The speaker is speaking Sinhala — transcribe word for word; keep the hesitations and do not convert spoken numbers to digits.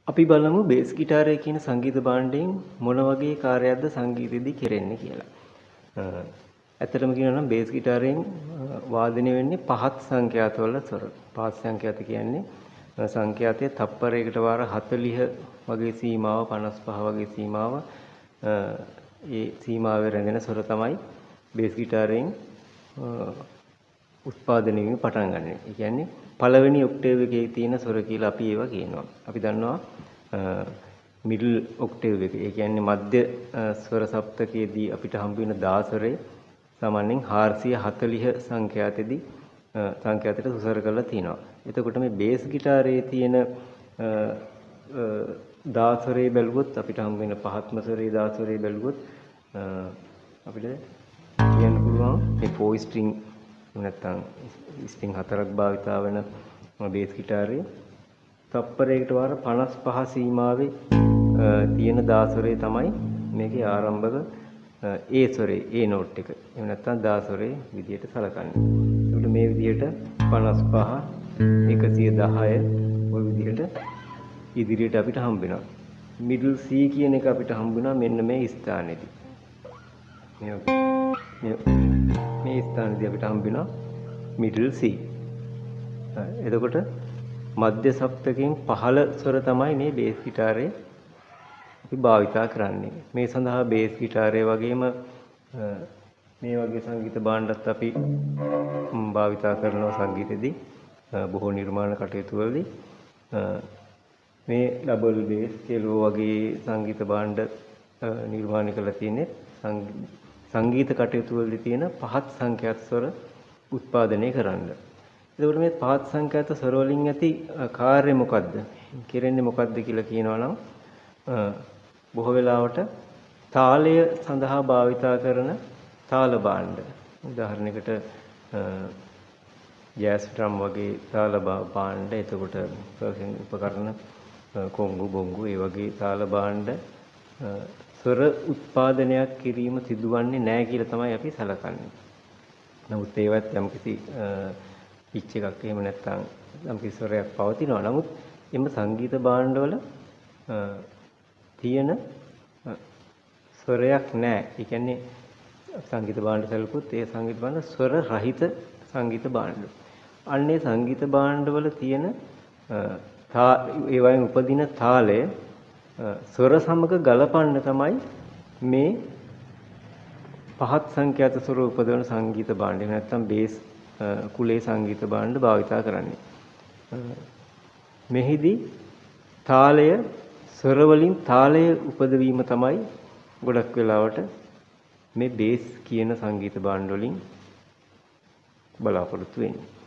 අපි බලමු බේස් ගිටාරය කියන සංගීත භාණ්ඩයෙන් මොන වගේ කාර්යයක්ද සංගීතයේදී කෙරෙන්නේ කියලා. ඇත්තටම කියනවා නම් බේස් ගිටාරයෙන් වාදනය වෙන්නේ පහත් සංඛ්‍යාතවල ස්වර. පහත් සංඛ්‍යාත කියන්නේ සංඛ්‍යාතයේ තප්පරයකට වාර හතළිහ වගේ සීමාව පනස් පහ වගේ සීමාව ඒ සීමාවේ රැඳෙන ස්වර තමයි බේස් ගිටාරයෙන් උත්පාදනය වෙමින් පටන් ගන්න. ඒ කියන්නේ පළවෙනි ඔක්ටේව් එකේ තියෙන ස්වර කියලා අපි ඒවා කියනවා. අපි දන්නවා මිඩල් ඔක්ටේව් එක. ඒ කියන්නේ මධ්‍ය ස්වර සප්තකයේදී අපිට හම්බ වෙන දා ස්වරේ සාමාන්‍යයෙන් හාරසිය හතළිහ සංඛ්‍යාතෙදී සංඛ්‍යාතයට සුසර කරලා තිනවා. එතකොට මේ බේස් ගිටාරයේ තියෙන දා ස්වරේ බැලුවොත් අපිට හම්බ වෙන පහත්ම ස්වරේ දා ස්වරේ බැලුවොත් අපිට කියන්න පුළුවන් මේ ෆෝර් ස්ට්‍රිං නැත්නම් ස්ට්‍රිං හතරක් භාවිතා වෙන බේස් ගිටාරයේ තප්පරයකට වාර පනස් පහ සීමාවේ තියෙන දා ස්වරේ තමයි මේකේ ආරම්භක ඒ ස්වරේ ඒ නෝට් එක. එහෙම නැත්නම් දා ස්වරේ විදියට සලකන්නේ. ඒකට මේ විදියට පනස් පහ එකසිය දහය ওই විදියට ඉදිරියට අපිට හම්බ වෙනවා. මිඩල් C කියන එක අපිට හම්බ වෙනවා මෙන්න මේ ස්ථානයේදී. මේ මේ ස්ථානයේදී අපිට හම්බ වෙනවා මිඩල් C. එතකොට මධ්‍ය සප්තකයෙන් පහළ ස්වර තමයි මේ බේස් ගිටාරේ අපි භාවිතා කරන්නේ. මේ සඳහා බේස් ගිටාරය වගේම මේ වගේ සංගීත භාණ්ඩත් අපි භාවිතා කරනවා සංගීතෙදී බොහෝ නිර්මාණ කටයුතු වලදී. මේ ඩබල් බේස් කෙලෝ වගේ සංගීත භාණ්ඩ නිර්මාණය කරලා තියෙන්නේ සංගීත කටයුතු වලදී තියෙන පහත් සංඛ්‍යාත ස්වර උත්පාදනය කරන්න. එතකොට මේ පහත් සංඛ්‍යාත ස්වර වලින් ඇති කාර්යය මොකද්ද? කෙරෙන්නේ මොකද්ද කියලා කියනවා නම් බොහෝ වෙලාවට තාලය සඳහා භාවිතා කරන තාල භාණ්ඩ. උදාහරණයකට ජෑස් ඩ්‍රම් වගේ තාල භාණ්ඩ, එතකොට පර්කෂන් උපකරණ කොංගු බොංගු ඒ වගේ තාල භාණ්ඩ ස්වර උත්පාදනයක් කිරීම සිදුවන්නේ නැහැ කියලා තමයි අපි සැලකන්නේ. නමුත් ඒවත් යම්කිසි පිච් එකක් එහෙම නැත්නම් යම්කිසි ස්වරයක් පවතිනවා. නමුත් එම සංගීත භාණ්ඩවල තියෙන ස්වරයක් නැහැ. ඒ කියන්නේ සංගීත භාණ්ඩ සැලකුවොත් ඒ සංගීත භාණ්ඩ ස්වර රහිත සංගීත භාණ්ඩ. අන්නේ සංගීත භාණ්ඩවල තියෙන ඒ වයින් උපදින තාලය ස්වර සමග ගලපන්න තමයි මේ පහත් සංඛ්‍යාත ස්වර උපදවන සංගීත භාණ්ඩ. එහෙම නැත්නම් බේස් කුලේ සංගීත භාණ්ඩ භාවිතා කරන්නේ. මෙහිදී තාලය ස්වර වලින් තාලය උපදවීම තමයි ගොඩක් වෙලාවට මේ බේස් කියන සංගීත භාණ්ඩ වලින් බලාපොරොත්තු වෙන්නේ.